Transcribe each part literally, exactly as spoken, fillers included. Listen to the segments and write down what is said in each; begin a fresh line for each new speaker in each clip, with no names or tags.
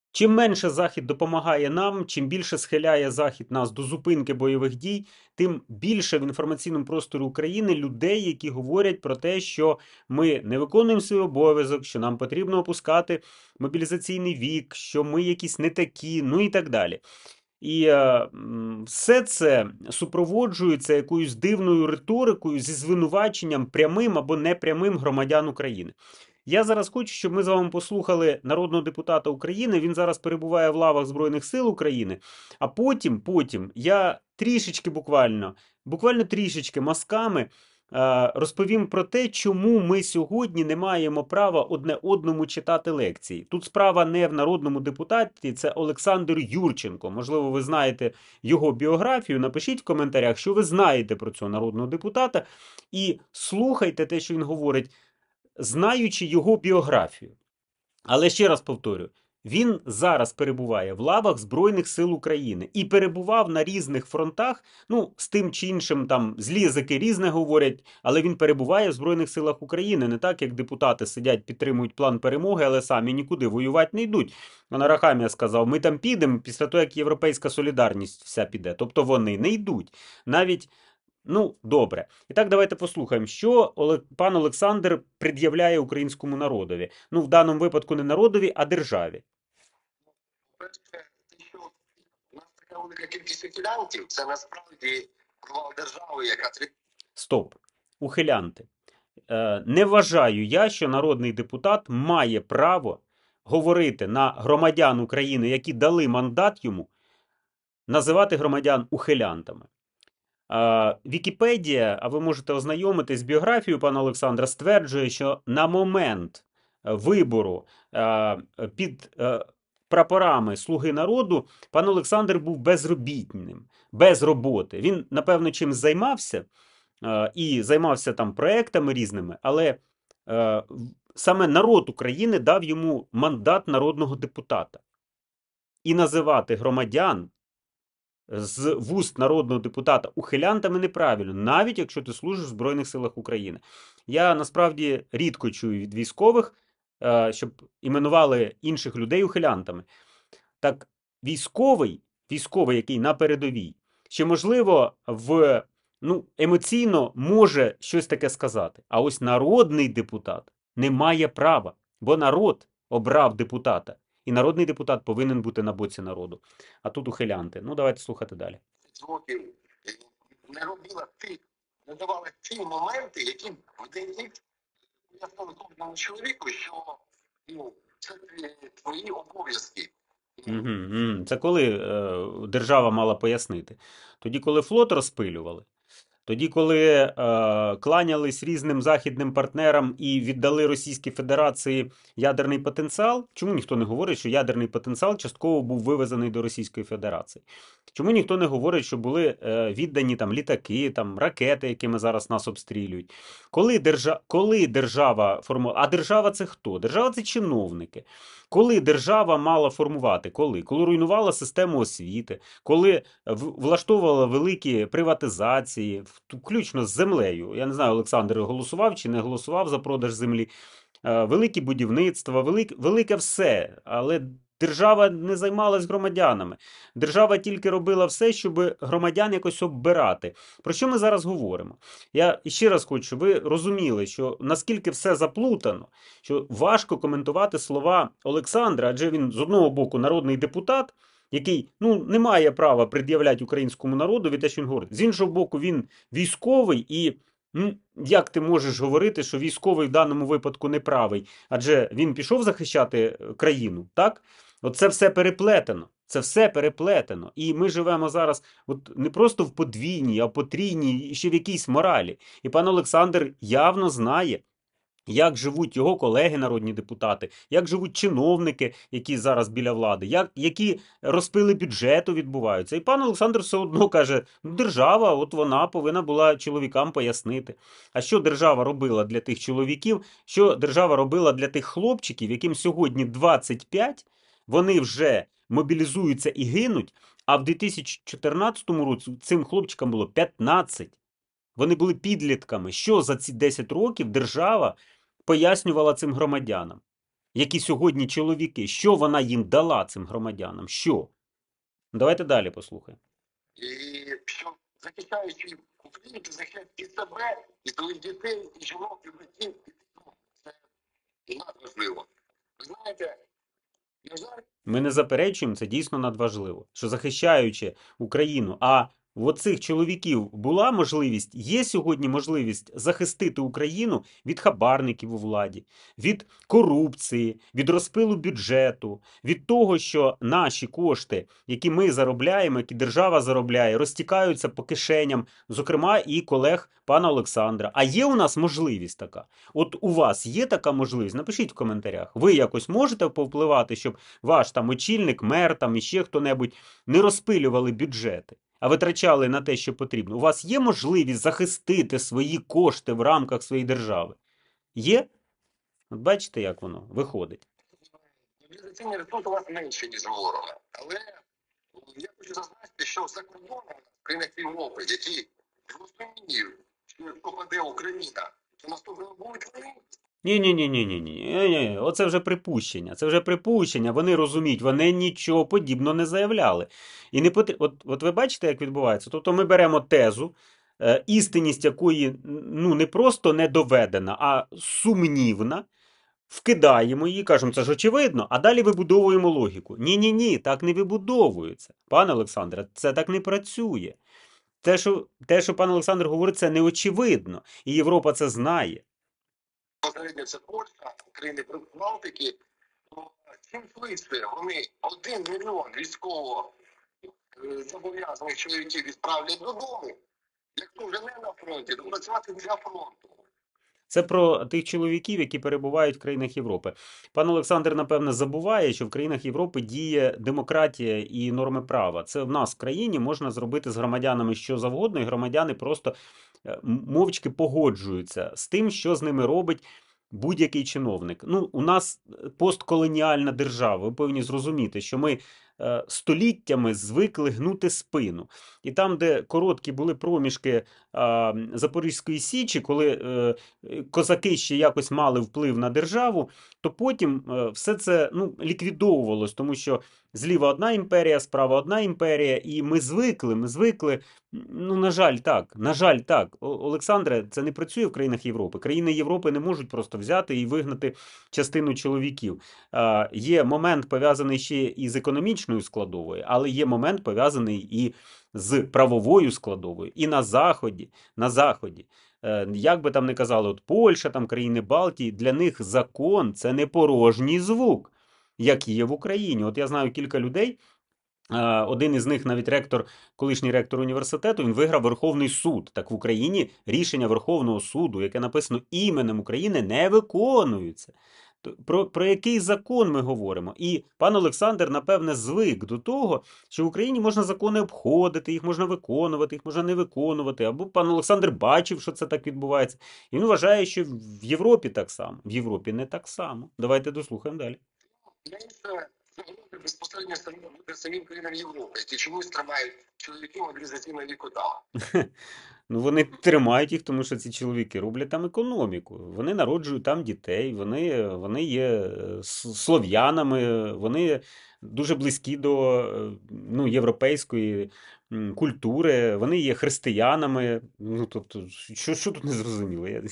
Чим менше Захід допомагає нам, чим більше схиляє Захід нас до зупинки бойових дій, тим більше в інформаційному просторі України людей, які говорять про те, що ми не виконуємо свій обов'язок, що нам потрібно опускати мобілізаційний вік, що ми якісь не такі, ну і так далі. І е, все це супроводжується якоюсь дивною риторикою зі звинуваченням прямим або непрямим громадян України. Я зараз хочу, щоб ми з вами послухали народного депутата України. Він зараз перебуває в лавах Збройних сил України. А потім, потім я трішечки буквально, буквально трішечки мазками е, розповім про те, чому ми сьогодні не маємо права одне одному читати лекції. Тут справа не в народному депутаті, це Олександр Юрченко. Можливо, ви знаєте його біографію. Напишіть в коментарях, що ви знаєте про цього народного депутата, і слухайте те, що він говорить, знаючи його біографію. Але ще раз повторю, він зараз перебуває в лавах Збройних сил України і перебував на різних фронтах, ну, з тим чи іншим там злі язики різне говорять, але він перебуває в Збройних силах України, не так, як депутати сидять, підтримують план перемоги, але самі нікуди воювати не йдуть. Арахамія сказав, ми там підемо після того, як Європейська солідарність вся піде. Тобто вони не йдуть. Навіть Ну, добре. І так, давайте послухаємо, що пан Олександр пред'являє українському народові. Ну, в даному випадку не народові, а державі.
По-перше, те, що у нас така велика кількість ухилянтів, це насправді провал держави, яка
Стоп. Ухилянти. Е, не вважаю я, що народний депутат має право говорити на громадян України, які дали мандат йому, називати громадян ухилянтами. Вікіпедія, а ви можете ознайомитись з біографією пана Олександра, стверджує, що на момент вибору під прапорами Слуги народу пан Олександр був безробітним, без роботи. Він, напевно, чимось займався і займався там проектами різними, але саме народ України дав йому мандат народного депутата. І називати громадян з вуст народного депутата ухилянтами неправильно, навіть якщо ти служиш в Збройних силах України. Я насправді рідко чую від військових, щоб іменували інших людей ухилянтами. Так, військовий, військовий, який на передовій, ще можливо в ну, емоційно може щось таке сказати. А ось народний депутат не має права, бо народ обрав депутата. І народний депутат повинен бути на боці народу. А тут ухилянти. Ну, давайте слухати далі.
років не робила ті, не давала ті моменти, які вдають пояснили кожному чоловіку, що ну, це твої обов'язки.
Угу. Це коли е, держава мала пояснити? Тоді, коли флот розпилювали? Тоді, коли е, кланялись різним західним партнерам і віддали Російській Федерації ядерний потенціал, чому ніхто не говорить, що ядерний потенціал частково був вивезений до Російської Федерації? Чому ніхто не говорить, що були е, віддані там літаки, там ракети, якими зараз нас обстрілюють? Коли, держа... коли держава формувала... А держава це хто? Держава це чиновники. Коли держава мала формувати? Коли? Коли руйнувала систему освіти, коли влаштовувала великі приватизації, включно з землею. Я не знаю, Олександр голосував чи не голосував за продаж землі. Великі будівництва, велике, велике все, але держава не займалась громадянами. Держава тільки робила все, щоб громадян якось оббирати. Про що ми зараз говоримо? Я ще раз хочу, щоб ви розуміли, що наскільки все заплутано, що важко коментувати слова Олександра, адже він з одного боку народний депутат, який ну, не має права пред'являти українському народу від те, що він говорить. З іншого боку, він військовий і ну, як ти можеш говорити, що військовий в даному випадку не правий? Адже він пішов захищати країну, так? Оце все переплетено. Це все переплетено. І ми живемо зараз от не просто в подвійній, а в потрійній, і ще в якійсь моралі. І пан Олександр явно знає, як живуть його колеги, народні депутати, як живуть чиновники, які зараз біля влади, як, які розпили бюджету відбуваються. І пан Олександр все одно каже, ну, держава, от вона повинна була чоловікам пояснити. А що держава робила для тих чоловіків, що держава робила для тих хлопчиків, яким сьогодні двадцять п'ять, вони вже мобілізуються і гинуть, а в дві тисячі чотирнадцятому році цим хлопчикам було п'ятнадцять. Вони були підлітками. Що за ці десять років держава пояснювала цим громадянам? які сьогодні чоловіки, що вона їм дала цим громадянам? Що? Давайте далі послухаємо.
І що захищаючи Україну, ти захищаєш і себе, і своїх дітей, і жінок, і батьків. Це надважливо. Ви знаєте, на жаль,
Ми не заперечуємо, це дійсно надважливо, що захищаючи Україну, а в оцих чоловіків була можливість, є сьогодні можливість захистити Україну від хабарників у владі, від корупції, від розпилу бюджету, від того, що наші кошти, які ми заробляємо, які держава заробляє, розтікаються по кишеням, зокрема і колег пана Олександра. А є у нас можливість така? От у вас є така можливість? Напишіть в коментарях. Ви якось можете повпливати, щоб ваш там очільник, мер там і ще хто-небудь не розпилювали бюджети, а витрачали на те, що потрібно. У вас є можливість захистити свої кошти в рамках своєї держави? Є? От бачите, як воно виходить.
мобілізаційний ресурс у вас менше, ніж у ворога. Але я хочу зазначити, що за кордоном в країнах Європи, які розуміють, що якщо паде Україна, то наступного будуть вони.
Ні, ні, ні, ні, ні, ні. Оце вже припущення. Це вже припущення. Вони розуміють, вони нічого подібного не заявляли. І не потр... от, от ви бачите, як відбувається? Тобто ми беремо тезу, е, істинність якої ну не просто не доведена, а сумнівна. Вкидаємо її, кажемо, це ж очевидно, а далі вибудовуємо логіку. Ні-ні ні, так не вибудовується. Пане Олександре, це так не працює. Те, що, те, що пан Олександр говорить, це не очевидно. І Європа це знає.
Посередньо це Польща, країни Балтики, то чим швидше вони один мільйон військово е, зобов'язаних чоловіків відправлять додому, якщо вже не на фронті, то працювати для фронту.
Це про тих чоловіків, які перебувають в країнах Європи. Пан Олександр, напевне, забуває, що в країнах Європи діє демократія і норми права. Це в нас в країні можна зробити з громадянами що завгодно, і громадяни просто е, мовчки погоджуються з тим, що з ними робить будь-який чиновник. Ну, у нас постколоніальна держава. Ви повинні зрозуміти, що ми е, століттями звикли гнути спину. І там, де короткі були проміжки а, Запорізької Січі, коли е, козаки ще якось мали вплив на державу, то потім е, все це ну, ліквідовувалось, тому що зліва одна імперія, справа одна імперія, і ми звикли, ми звикли. Ну, на жаль, так. На жаль, так. О- Олександре, це не працює в країнах Європи. Країни Європи не можуть просто взяти і вигнати частину чоловіків. А, є момент пов'язаний ще і з економічною складовою, але є момент пов'язаний і з правовою складовою. І на Заході, на Заході. Е, Як би там не казали, от Польща, там країни Балтії, для них закон це не порожній звук, як є в Україні. От я знаю кілька людей. е, Один із них, навіть ректор, колишній ректор університету, він виграв Верховний суд. Так в Україні рішення Верховного суду, яке написано іменем України, не виконуються. То Про, про який закон ми говоримо? І пан Олександр, напевне, звик до того, що в Україні можна закони обходити, їх можна виконувати, їх можна не виконувати. Або пан Олександр бачив, що це так відбувається. І він вважає, що в Європі так само. В Європі не так само. Давайте дослухаємо далі.
Менше загрози безпосередньо самим буде самим країнам Європи, які чомусь тримають чоловіків мобілізаційного віку там.
Ну, вони тримають їх, тому що ці чоловіки роблять там економіку. Вони народжують там дітей, вони, вони є е, с- слов'янами, вони дуже близькі до е, ну, європейської м, культури, вони є християнами. Ну, тобто, що, що тут не зрозуміло? Я...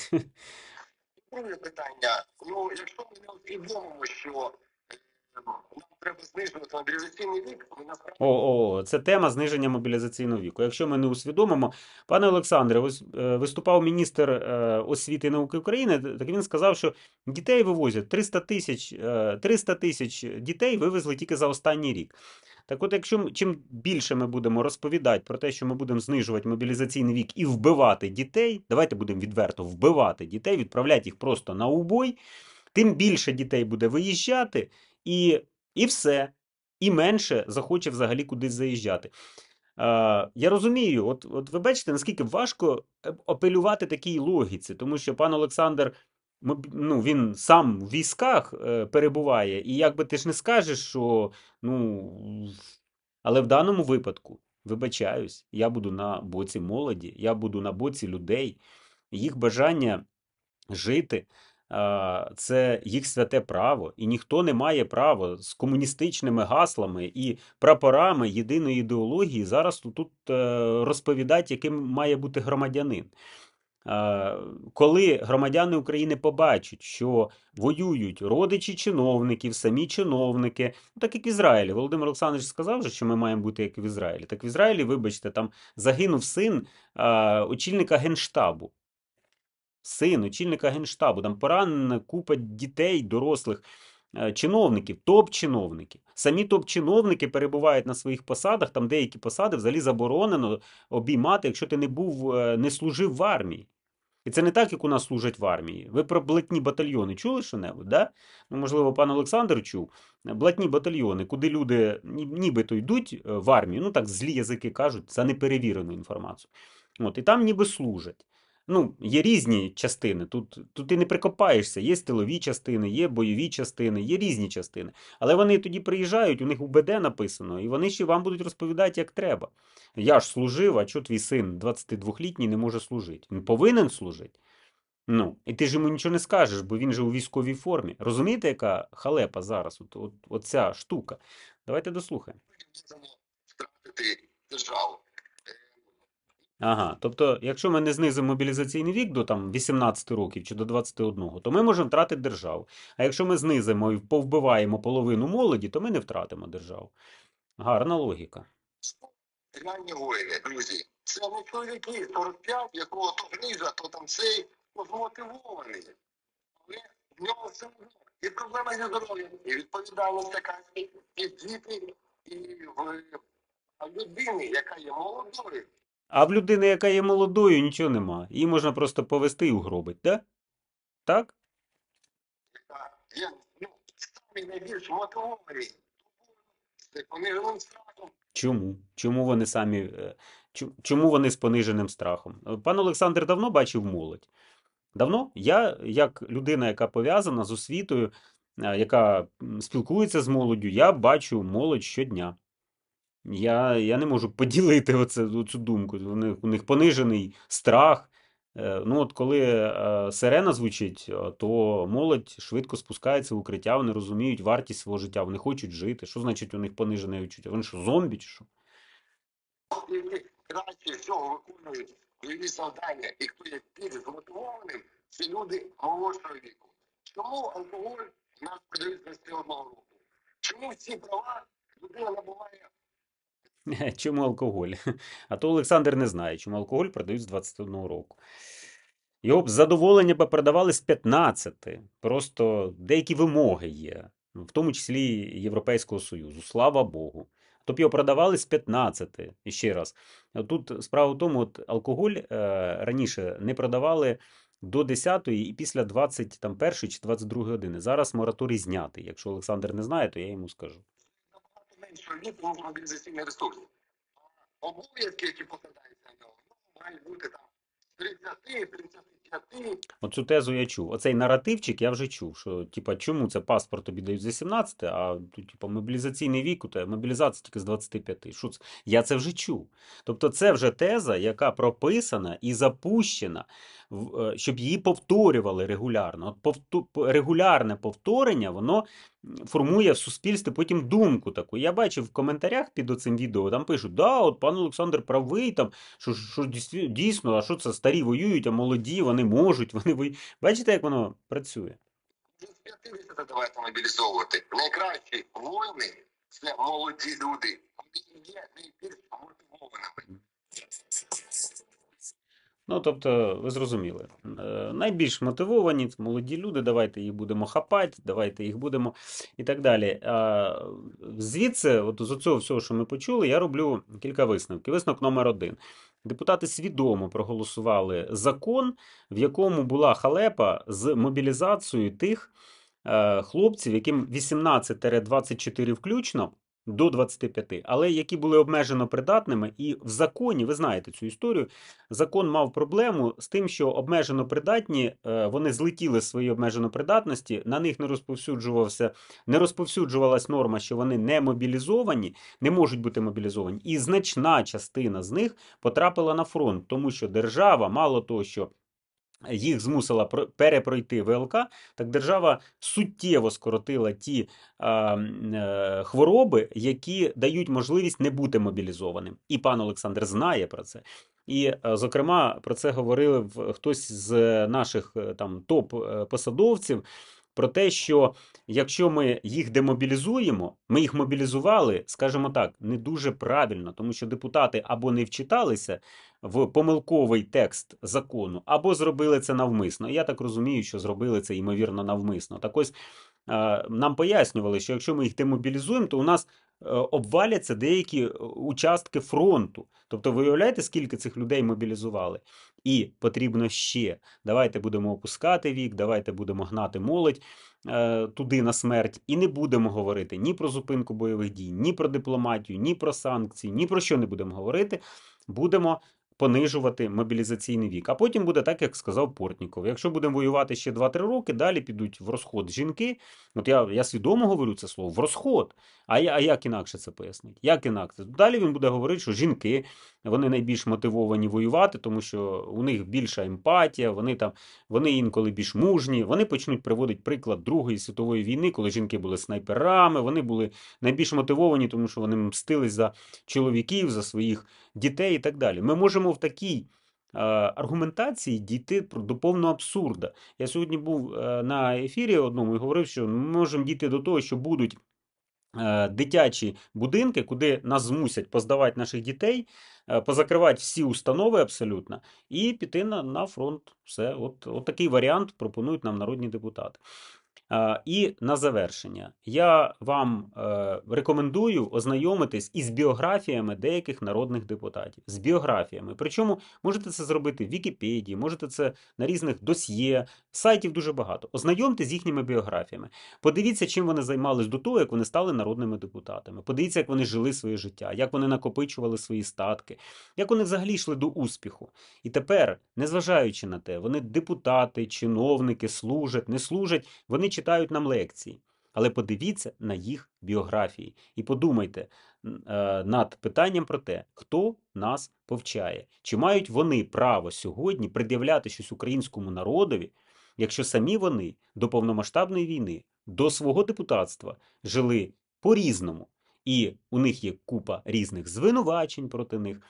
Друге питання. Ну, якщо ми не усвідомимо, що е, нам треба знижувати мобілізаційний вік, ми насправді
О, о, це тема зниження мобілізаційного віку. Якщо ми не усвідомимо, пане Олександре, ось е, виступав міністр е, освіти і науки України, так він сказав, що дітей вивозять триста тисяч, е, триста тисяч дітей вивезли тільки за останній рік. Так от, якщо м- чим більше ми будемо розповідати про те, що ми будемо знижувати мобілізаційний вік і вбивати дітей, давайте будемо відверто вбивати дітей, відправляти їх просто на убой, тим більше дітей буде виїжджати, і, і все. І менше захоче взагалі кудись заїжджати. А, я розумію, от, от ви бачите, наскільки важко е, апелювати такій логіці, тому що пан Олександр, моб- ну, він сам в військах е, перебуває, і якби ти ж не скажеш, що, ну, але в даному випадку, вибачаюсь, я буду на боці молоді, я буду на боці людей, їх бажання жити, а, це їх святе право, і ніхто не має права з комуністичними гаслами і прапорами єдиної ідеології зараз тут е, розповідати, яким має бути громадянин. Е, Коли громадяни України побачать, що воюють родичі чиновників, самі чиновники, ну, так як в Ізраїлі. Володимир Олександрович сказав, же, що ми маємо бути як в Ізраїлі. Так в Ізраїлі, вибачте, там загинув син е, очільника Генштабу. Син очільника Генштабу, там поранена купа дітей, дорослих е, чиновників, топ-чиновників. Самі топ-чиновники перебувають на своїх посадах, там деякі посади взагалі заборонено обіймати, якщо ти не був, е, не служив в армії. І це не так, як у нас служать в армії. Ви про блатні батальйони чули що-небудь, да? Ну, можливо, пан Олександр чув. Блатні батальйони, куди люди нібито йдуть е, в армію, ну так злі язики кажуть, за неперевірену інформацію. От, і там ніби служать. Ну, є різні частини. Тут, тут ти не прикопаєшся. Є тилові частини, є бойові частини, є різні частини. Але вони тоді приїжджають, у них УБД написано, і вони ще вам будуть розповідати, як треба. Я ж служив, а чого твій син двадцятидвохлітній не може служити? Він повинен служити. Ну, і ти ж йому нічого не скажеш, бо він же у військовій формі. Розумієте, яка халепа зараз? От, от, оця штука. Давайте дослухаємо.
Втратити державу.
Ага, тобто, якщо ми не знизимо мобілізаційний вік до там вісімнадцяти років чи до двадцяти одного, то ми можемо втратити державу. А якщо ми знизимо і повбиваємо половину молоді, то ми не втратимо державу. Гарна логіка.
Реальні воїни, друзі. Це не чоловіки сорок п'ять, якого то грижа, то там цей змотивований. Але в нього все одно і проблема зі здоров'ям, і відповідальність така, і діти, і в а людини, яка є молодою.
А в людини, яка є молодою, нічого нема. Її можна просто повести і угробити, да? Так?
яка є ну, самі найбільш мотивовані, з пониженим страхом.
Чому? Чому вони самі. е, чу- Чому вони з пониженим страхом? Е, Пан Олександр давно бачив молодь. Давно? Я, як людина, яка пов'язана з освітою, е, яка м, спілкується з молоддю, я бачу молодь щодня. Я, я не можу поділити оце, оцю думку. У них, у них понижений страх. Е, Ну, от коли е, сирена звучить, е, то молодь швидко спускається в укриття, вони розуміють вартість свого життя, вони хочуть жити. Що значить у них понижене відчуття? Вони що, зомбі чи що?
Які краще всього виконують бойові завдання, і хто є більш змотивованим, це люди молодшого віку. Чому алкоголь у нас продають з двадцяти одного року? Чому всі права людина набуває?
Чому алкоголь? А то Олександр не знає, чому алкоголь продають з двадцяти одного року. Його б з задоволення би продавали з п'ятнадцяти. Просто деякі вимоги є, в тому числі Європейського Союзу. Слава Богу. Тобто його продавали з п'ятнадцяти. І ще раз. Тут справа в тому, от алкоголь е, раніше не продавали до десятої і після двадцять першої чи двадцять другої години. Зараз мораторій знятий. Якщо Олександр не знає, то я йому скажу.
Набагато меншого віку, ніж мобілізаційний ресурс. Обов'язки, які покладаються на нього, ну, мають бути там тридцяти, тридцяти п'яти.
Оцю тезу я чув. Оцей наративчик я вже чув, що типа, чому це паспорт тобі дають з вісімнадцяти, а тут, типа, мобілізаційний вік, у тебе мобілізація тільки з двадцяти п'яти. Що це? Я це вже чув. Тобто це вже теза, яка прописана і запущена, в- е, щоб її повторювали регулярно. От повту- регулярне повторення, воно формує в суспільстві потім думку таку. Я бачив в коментарях під оцим відео, там пишуть, да, от пан Олександр правий, там, що, що дійсно- дійсно, а що це старі воюють, а молоді, вони можуть, вони воюють. Бачите, як воно працює?
З п'ятдесят давайте мобілізовувати. Найкращі воїни – це молоді люди. Вони є найбільш мотивованими.
Ну, тобто, ви зрозуміли. Е, Найбільш мотивовані це молоді люди, давайте їх будемо хапати, давайте їх будемо і так далі. А, Звідси, от з цього всього, що ми почули, я роблю кілька висновків. Висновок номер один. Депутати свідомо проголосували закон, в якому була халепа з мобілізацією тих е, хлопців, яким вісімнадцять двадцять чотири включно, до двадцяти п'яти, але які були обмежено придатними, і в законі, ви знаєте цю історію, закон мав проблему з тим, що обмежено придатні, е, вони злетіли з своєї обмежено придатності, на них не розповсюджувався, не розповсюджувалась норма, що вони не мобілізовані, не можуть бути мобілізовані, і значна частина з них потрапила на фронт, тому що держава, мало того, що їх змусила про- перепройти В Л К, так держава суттєво скоротила ті а, м, е, хвороби, які дають можливість не бути мобілізованим. І пан Олександр знає про це. І, е, зокрема, про це говорили в- хтось з наших е, там топ-посадовців. Про те, що якщо ми їх демобілізуємо, ми їх мобілізували, скажімо так, не дуже правильно, тому що депутати або не вчиталися в помилковий текст закону, або зробили це навмисно. Я так розумію, що зробили це ймовірно навмисно. Так ось е, нам пояснювали, що якщо ми їх демобілізуємо, то у нас е, обваляться деякі е, участки фронту. Тобто, ви уявляєте, скільки цих людей мобілізували? І потрібно ще. Давайте будемо опускати вік, давайте будемо гнати молодь е, туди на смерть, і не будемо говорити ні про зупинку бойових дій, ні про дипломатію, ні про санкції, ні про що не будемо говорити. Будемо понижувати мобілізаційний вік. А потім буде так, як сказав Портніков. Якщо будемо воювати ще два-три роки, далі підуть в розход жінки. От я, я свідомо говорю це слово в розход. А, я, а як інакше це пояснить? Як інакше? Далі він буде говорити, що жінки вони найбільш мотивовані воювати, тому що у них більша емпатія, вони там вони інколи більш мужні. Вони почнуть приводити приклад Другої світової війни, коли жінки були снайперами, вони були найбільш мотивовані, тому що вони мстились за чоловіків, за своїх дітей і так далі. Ми можемо в такій е, аргументації дійти до повного абсурда. Я сьогодні був е, на ефірі одному і говорив, що ми можемо дійти до того, що будуть е, дитячі будинки, куди нас змусять поздавати наших дітей, е, позакривати всі установи абсолютно, і піти на, на фронт. Все, от, от такий варіант пропонують нам народні депутати. А, І на завершення я вам е, рекомендую ознайомитись із біографіями деяких народних депутатів. З біографіями. Причому можете це зробити в Вікіпедії, можете це на різних досьє, сайтів дуже багато. Ознайомтесь з їхніми біографіями. Подивіться, чим вони займались до того, як вони стали народними депутатами. Подивіться, як вони жили своє життя, як вони накопичували свої статки, як вони взагалі йшли до успіху. І тепер, незважаючи на те, вони депутати, чиновники, служать, не служать, вони читають нам лекції. Але подивіться на їх біографії і подумайте е, над питанням про те, хто нас повчає. Чи мають вони право сьогодні пред'являти щось українському народові, якщо самі вони до повномасштабної війни, до свого депутатства жили по-різному, і у них є купа різних звинувачень проти них,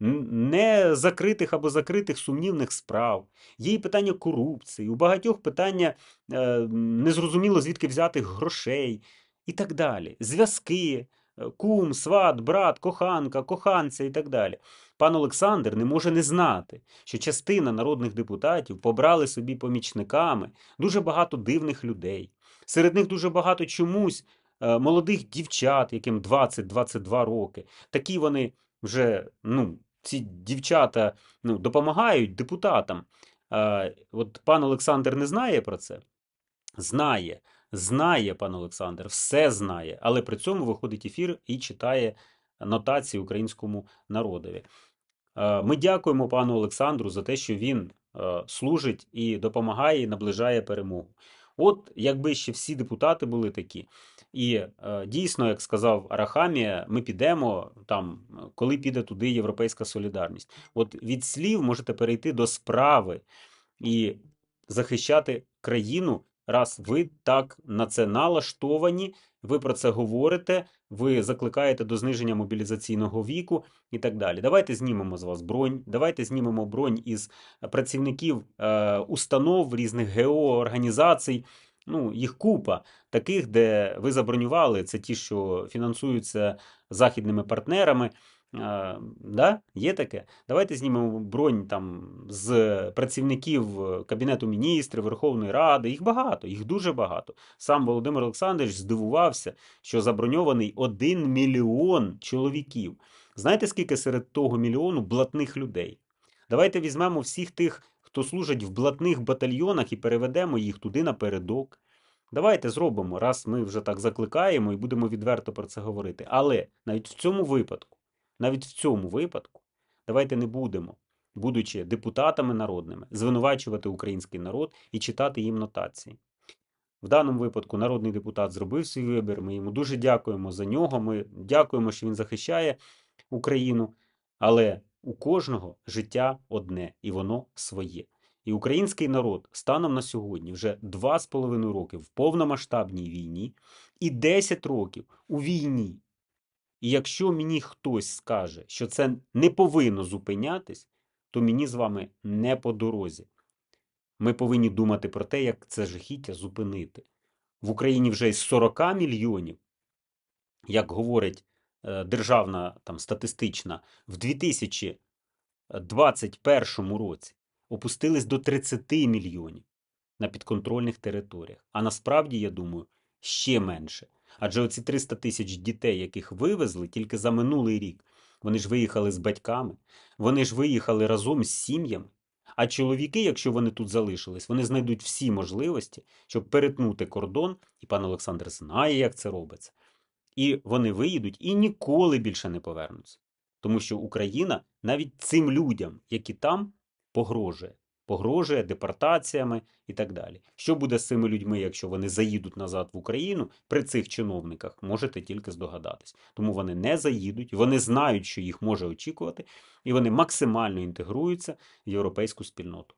не закритих або закритих сумнівних справ, є і питання корупції, у багатьох питання е, незрозуміло звідки взятих грошей і так далі. Зв'язки, е, кум, сват, брат, коханка, коханця і так далі. Пан Олександр не може не знати, що частина народних депутатів побрали собі помічниками дуже багато дивних людей. Серед них дуже багато чомусь е, молодих дівчат, яким двадцять-двадцять два роки. Такі вони вже, ну, ці дівчата ну, допомагають депутатам. А, от пан Олександр не знає про це? Знає. Знає пан Олександр, все знає, але при цьому виходить ефір і читає нотації українському народові. Ми дякуємо пану Олександру за те, що він е, служить і допомагає, і наближає перемогу. От якби ще всі депутати були такі. І е, дійсно, як сказав Арахамія, ми підемо там, коли піде туди Європейська солідарність. От від слів можете перейти до справи і захищати країну, раз ви так на це налаштовані, ви про це говорите, ви закликаєте до зниження мобілізаційного віку і так далі. Давайте знімемо з вас бронь, давайте знімемо бронь із працівників е, установ, різних ГО, організацій. Ну, їх купа таких, де ви забронювали, це ті, що фінансуються західними партнерами. А, да, є таке. Давайте знімемо бронь там з працівників Кабінету міністрів, Верховної Ради. Їх багато, їх дуже багато. Сам Володимир Олександрович здивувався, що заброньований один мільйон чоловіків. Знаєте, скільки серед того мільйону блатних людей? Давайте візьмемо всіх тих, хто служить в блатних батальйонах і переведемо їх туди напередок. Давайте зробимо, раз ми вже так закликаємо і будемо відверто про це говорити. Але навіть в цьому випадку, навіть в цьому випадку, давайте не будемо, будучи депутатами народними, звинувачувати український народ і читати їм нотації. В даному випадку народний депутат зробив свій вибір, ми йому дуже дякуємо за нього, ми дякуємо, що він захищає Україну, але у кожного життя одне, і воно своє. І український народ станом на сьогодні вже два з половиною роки в повномасштабній війні і десять років у війні. І якщо мені хтось скаже, що це не повинно зупинятись, то мені з вами не по дорозі. Ми повинні думати про те, як це жахіття зупинити. В Україні вже із сорока мільйонів, як говорить е, державна там, статистична, в дві тисячі двадцять першому році опустились до тридцяти мільйонів на підконтрольних територіях. А насправді, я думаю, ще менше. Адже оці триста тисяч дітей, яких вивезли тільки за минулий рік, вони ж виїхали з батьками, вони ж виїхали разом з сім'ями. А чоловіки, якщо вони тут залишились, вони знайдуть всі можливості, щоб перетнути кордон, і пан Олександр знає, як це робиться. І вони виїдуть і ніколи більше не повернуться. Тому що Україна навіть цим людям, які там, погрожує. Погрожує депортаціями і так далі. Що буде з цими людьми, якщо вони заїдуть назад в Україну при цих чиновниках, можете тільки здогадатись. Тому вони не заїдуть, вони знають, що їх може очікувати, і вони максимально інтегруються в європейську спільноту.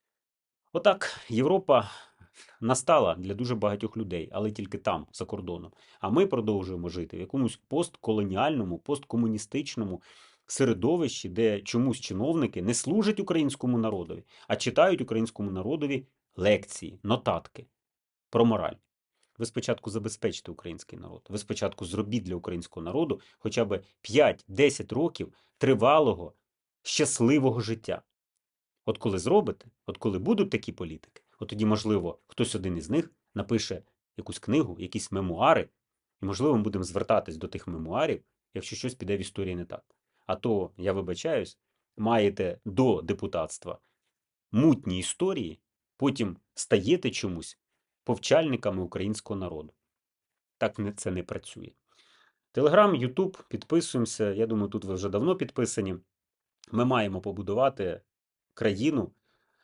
Отак, Європа настала для дуже багатьох людей, але тільки там, за кордоном. А ми продовжуємо жити в якомусь постколоніальному, посткомуністичному середовищі, де чомусь чиновники не служать українському народові, а читають українському народові лекції, нотатки про мораль. Ви спочатку забезпечте український народ. Ви спочатку зробіть для українського народу хоча б п'ять-десять років тривалого, щасливого життя. От коли зробите, от коли будуть такі політики, от тоді, можливо, хтось один із них напише якусь книгу, якісь мемуари, і, можливо, ми будемо звертатись до тих мемуарів, якщо щось піде в історії не так. А то, я вибачаюсь, маєте до депутатства мутні історії, потім стаєте чомусь повчальниками українського народу. Так це не працює. Телеграм, Ютуб, підписуємося. Я думаю, тут ви вже давно підписані. Ми маємо побудувати країну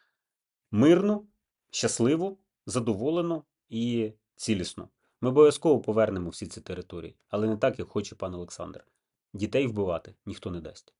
мирну, щасливу, задоволену і цілісну. Ми обов'язково повернемо всі ці території, але не так, як хоче пан Олександр. Дітей вбивати ніхто не дасть.